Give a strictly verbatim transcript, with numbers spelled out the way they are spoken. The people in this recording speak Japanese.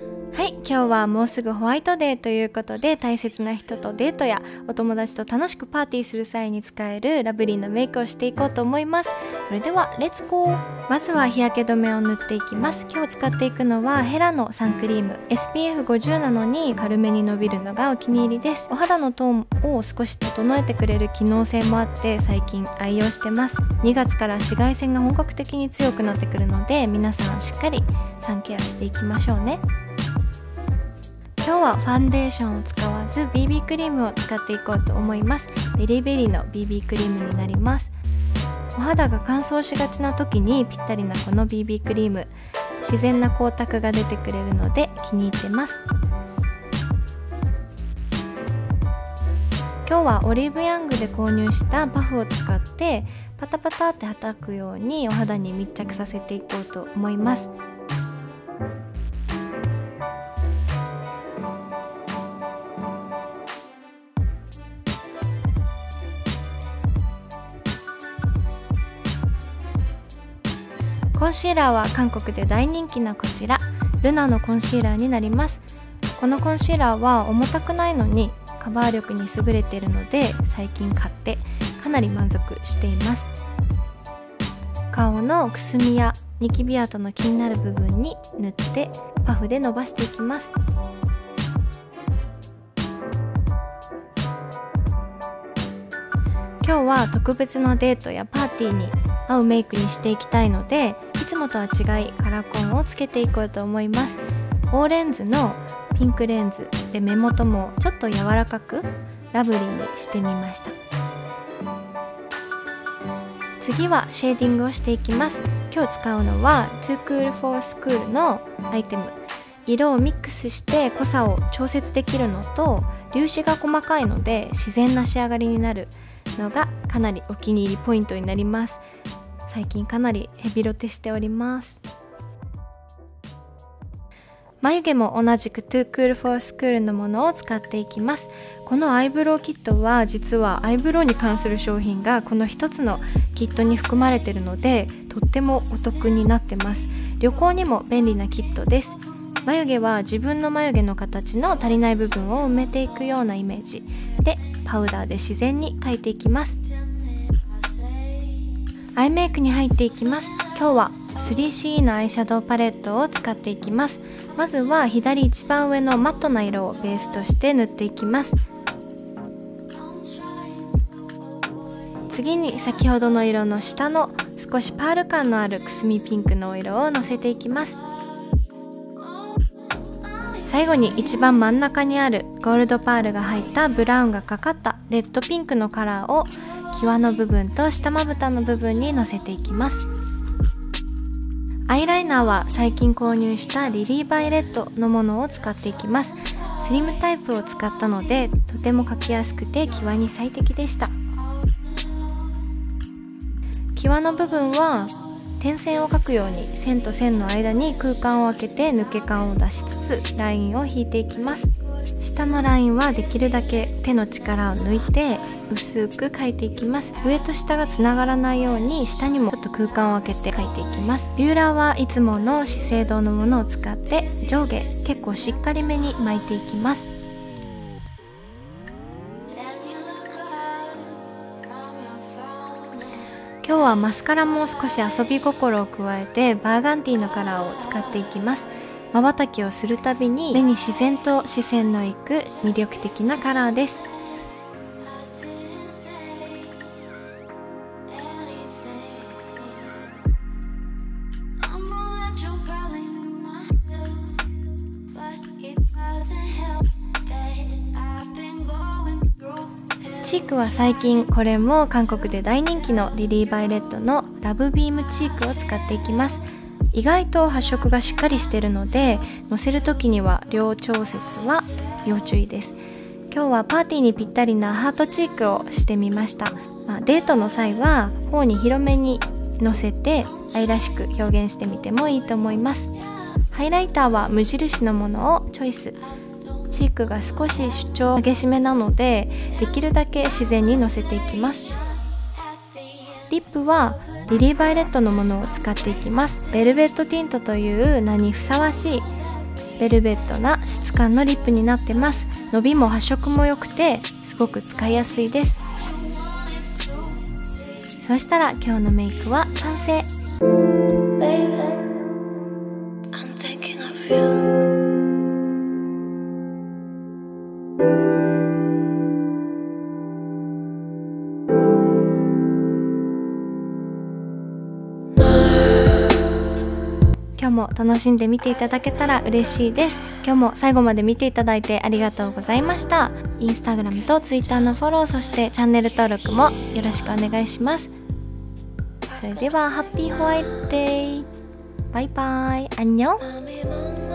はい、今日はもうすぐホワイトデーということで、大切な人とデートやお友達と楽しくパーティーする際に使えるラブリーなメイクをしていこうと思います。それではレッツゴー。まずは日焼け止めを塗っていきます。今日使っていくのはヘラのサンクリーム エスピーエフごじゅう なのに軽めに伸びるのがお気に入りです。お肌のトーンを少し整えてくれる機能性もあって最近愛用してます。にがつから紫外線が本格的に強くなってくるので、皆さんしっかりサンケアしていきましょうね。今日はファンデーションを使わず ビービー クリームを使っていこうと思います。ベリーベリーの ビービー クリームになります。お肌が乾燥しがちな時にぴったりなこの ビービー クリーム、自然な光沢が出てくれるので気に入ってます。今日はオリーブヤングで購入したパフを使ってパタパタって叩くようにお肌に密着させていこうと思います。コンシーラーは韓国で大人気なこちらルナのコンシーラーになります。このコンシーラーは重たくないのにカバー力に優れているので最近買ってかなり満足しています。顔のくすみやニキビ跡の気になる部分に塗ってパフで伸ばしていきます。今日は特別なデートやパーティーに合うメイクにしていきたいので、いつもとは違いカラコンをつけていこうと思います。オーレンズのピンクレンズで目元もちょっと柔らかくラブリーにしてみました。次はシェーディングをしていきます。今日使うのは Too Cool for School のアイテム。色をミックスして濃さを調節できるのと、粒子が細かいので自然な仕上がりになるのがかなりお気に入りポイントになります。最近かなりヘビロテしております。眉毛も同じく Too Cool for School のものを使っていきます。このアイブロウキットは実はアイブロウに関する商品がこの一つのキットに含まれているので、とってもお得になってます。旅行にも便利なキットです。眉毛は自分の眉毛の形の足りない部分を埋めていくようなイメージでパウダーで自然に描いていきます。アイメイクに入っていきます。今日は スリーシー のアイシャドウパレットを使っていきます。まずは左一番上のマットな色をベースとして塗っていきます。次に先ほどの色の下の少しパール感のあるくすみピンクのお色をのせていきます。最後に一番真ん中にあるゴールドパールが入ったブラウンがかかったレッドピンクのカラーを際の部分と下まぶたの部分にのせていきます。アイライナーは最近購入したリリーバイレットのものを使っていきます。スリムタイプを使ったのでとても描きやすくて際に最適でした。際の部分は点線を描くように線と線の間に空間を空けて抜け感を出しつつラインを引いていきます。下のラインはできるだけ手の力を抜いて薄く描いていきます。上と下がつながらないように下にもちょっと空間を空けて描いていきます。ビューラーはいつもの資生堂のものを使って上下結構しっかりめに巻いていきます。今日はマスカラも少し遊び心を加えてバーガンディのカラーを使っていきます。瞬きをするたびに目に自然と視線のいく魅力的なカラーです。チークは最近これも韓国で大人気のリリーバイレットのラブビームチークを使っていきます。意外と発色がしっかりしているのでのせる時には量調節は要注意です。今日はパーティーにぴったりなハートチークをしてみました。まあ、デートの際は頬に広めにのせて愛らしく表現してみてもいいと思います。ハイライターは無印のものをチョイス。チークが少し主張激しめなのでできるだけ自然にのせていきます。リップはリリーバイレットのものを使っていきます。ベルベットティントという名にふさわしいベルベットな質感のリップになってます。伸びも発色も良くてすごく使いやすいです。そしたら今日のメイクは完成。今日も楽しんで見ていただけたら嬉しいです。今日も最後まで見ていただいてありがとうございました。インスタグラムとツイッターのフォロー、そしてチャンネル登録もよろしくお願いします。それではハッピーホワイトデー。バイバイ。アンニョン。